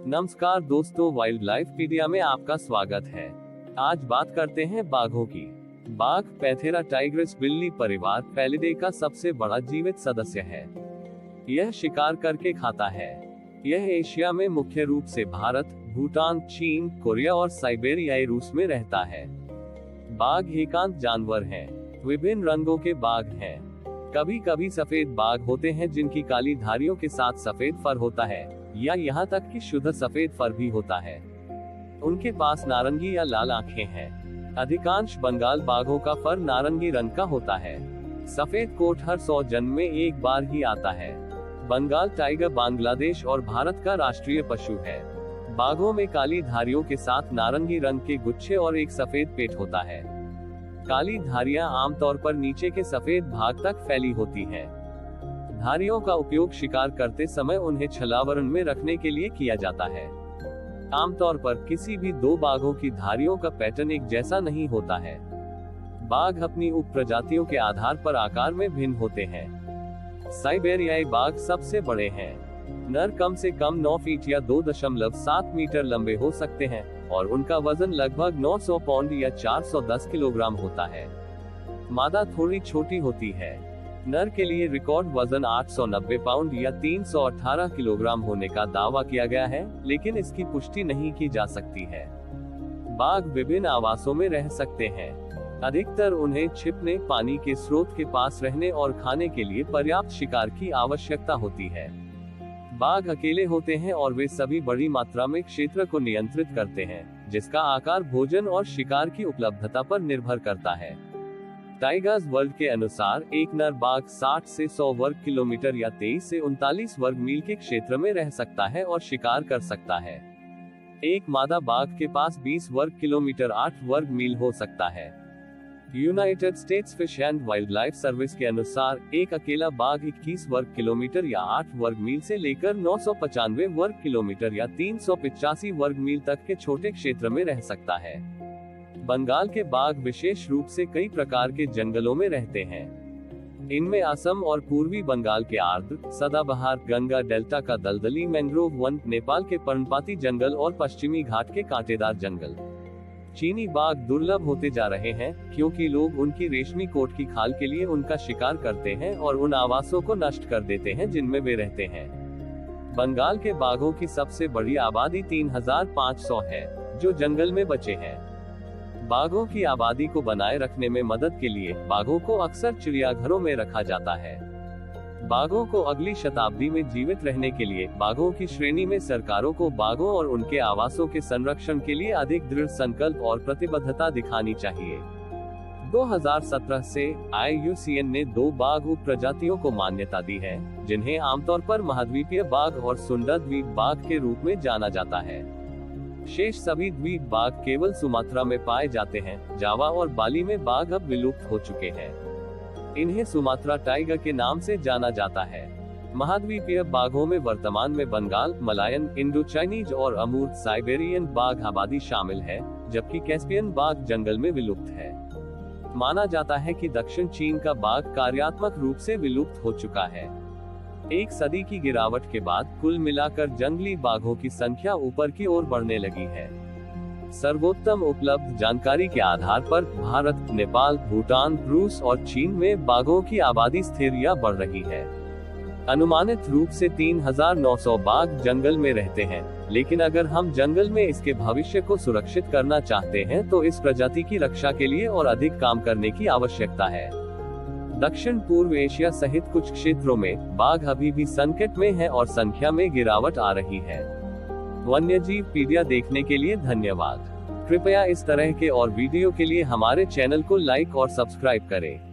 नमस्कार दोस्तों, wild life पीडिया में आपका स्वागत है। आज बात करते हैं बाघों की। बाघ पैंथेरा टाइग्रिस बिल्ली परिवार पैलिडे का सबसे बड़ा जीवित सदस्य है। यह शिकार करके खाता है। यह एशिया में मुख्य रूप से भारत, भूटान, चीन, कोरिया और साइबेरियाई रूस में रहता है। बाघ एकांत जानवर हैं। विभिन्न रंगों के बाघ हैं। कभी कभी सफेद बाघ होते हैं जिनकी काली धारियों के साथ सफेद फर होता है, या यहाँ तक कि शुद्ध सफेद फर भी होता है। उनके पास नारंगी या लाल आंखें हैं। अधिकांश बंगाल बाघों का फर नारंगी रंग का होता है। सफेद कोट हर 100 जन्म में एक बार ही आता है। बंगाल टाइगर बांग्लादेश और भारत का राष्ट्रीय पशु है। बाघों में काली धारियों के साथ नारंगी रंग के गुच्छे और एक सफेद पेट होता है। काली धारियां आमतौर पर नीचे के सफेद भाग तक फैली होती हैं। धारियों का उपयोग शिकार करते समय उन्हें छलावरण में रखने के लिए किया जाता है। आमतौर पर किसी भी दो बाघों की धारियों का पैटर्न एक जैसा नहीं होता है। बाघ अपनी उप प्रजातियों के आधार पर आकार में भिन्न होते हैं। साइबेरियाई बाघ सबसे बड़े हैं। नर कम से कम 9 फीट या 2.7 मीटर लंबे हो सकते हैं और उनका वजन लगभग 900 पाउंड या 410 किलोग्राम होता है। मादा थोड़ी छोटी होती है। नर के लिए रिकॉर्ड वजन 890 पाउंड या 318 किलोग्राम होने का दावा किया गया है, लेकिन इसकी पुष्टि नहीं की जा सकती है। बाघ विभिन्न आवासों में रह सकते हैं। अधिकतर उन्हें छिपने, पानी के स्रोत के पास रहने और खाने के लिए पर्याप्त शिकार की आवश्यकता होती है। बाघ अकेले होते हैं और वे सभी बड़ी मात्रा में क्षेत्र को नियंत्रित करते हैं, जिसका आकार भोजन और शिकार की उपलब्धता पर निर्भर करता है। टाइगर्स वर्ल्ड के अनुसार एक नर बाघ 60 से 100 वर्ग किलोमीटर या 23 से 39 वर्ग मील के क्षेत्र में रह सकता है और शिकार कर सकता है। एक मादा बाघ के पास 20 वर्ग किलोमीटर 8 वर्ग मील हो सकता है। United States Fish and Wildlife Service के अनुसार एक अकेला बाघ 21 वर्ग किलोमीटर या 8 वर्ग मील से लेकर 995 वर्ग किलोमीटर या 385 वर्ग मील तक के छोटे क्षेत्र में रह सकता है। बंगाल के बाघ विशेष रूप से कई प्रकार के जंगलों में रहते हैं। इनमें असम और पूर्वी बंगाल के आर्द्र, सदाबहार, गंगा डेल्टा का दलदली मैंग्रोव वन, नेपाल के पर्णपाती जंगल और पश्चिमी घाट के कांटेदार जंगल। चीनी बाघ दुर्लभ होते जा रहे हैं क्योंकि लोग उनकी रेशमी कोट की खाल के लिए उनका शिकार करते हैं और उन आवासों को नष्ट कर देते हैं जिनमें वे रहते हैं। बंगाल के बाघों की सबसे बड़ी आबादी 3500 है, जो जंगल में बचे हैं। बाघों की आबादी को बनाए रखने में मदद के लिए बाघों को अक्सर चिड़ियाघरों में रखा जाता है। बाघों को अगली शताब्दी में जीवित रहने के लिए बाघों की श्रेणी में सरकारों को बाघों और उनके आवासों के संरक्षण के लिए अधिक दृढ़ संकल्प और प्रतिबद्धता दिखानी चाहिए। 2017 से IUCN ने 2 बाघ उप प्रजातियों को मान्यता दी है, जिन्हें आमतौर पर महाद्वीपीय बाघ और सुंदर द्वीप बाघ के रूप में जाना जाता है। शेष सभी द्वीप बाघ केवल सुमात्रा में पाए जाते हैं। जावा और बाली में बाघ अब विलुप्त हो चुके हैं। इन्हें सुमात्रा टाइगर के नाम से जाना जाता है। महाद्वीपीय बाघों में वर्तमान में बंगाल, मलायन, इंडो चाइनीज और अमूर्त साइबेरियन बाघ आबादी शामिल है, जबकि कैस्पियन बाघ जंगल में विलुप्त है। माना जाता है कि दक्षिण चीन का बाघ कार्यात्मक रूप से विलुप्त हो चुका है। एक सदी की गिरावट के बाद कुल मिलाकर जंगली बाघों की संख्या ऊपर की ओर बढ़ने लगी है। सर्वोत्तम उपलब्ध जानकारी के आधार पर भारत, नेपाल, भूटान, रूस और चीन में बाघों की आबादी स्थिर या बढ़ रही है। अनुमानित रूप से 3900 बाघ जंगल में रहते हैं, लेकिन अगर हम जंगल में इसके भविष्य को सुरक्षित करना चाहते हैं तो इस प्रजाति की रक्षा के लिए और अधिक काम करने की आवश्यकता है। दक्षिण पूर्व एशिया सहित कुछ क्षेत्रों में बाघ अभी भी संकट में है और संख्या में गिरावट आ रही है। वन्यजीव पीडिया देखने के लिए धन्यवाद। कृपया इस तरह के और वीडियो के लिए हमारे चैनल को लाइक और सब्सक्राइब करें।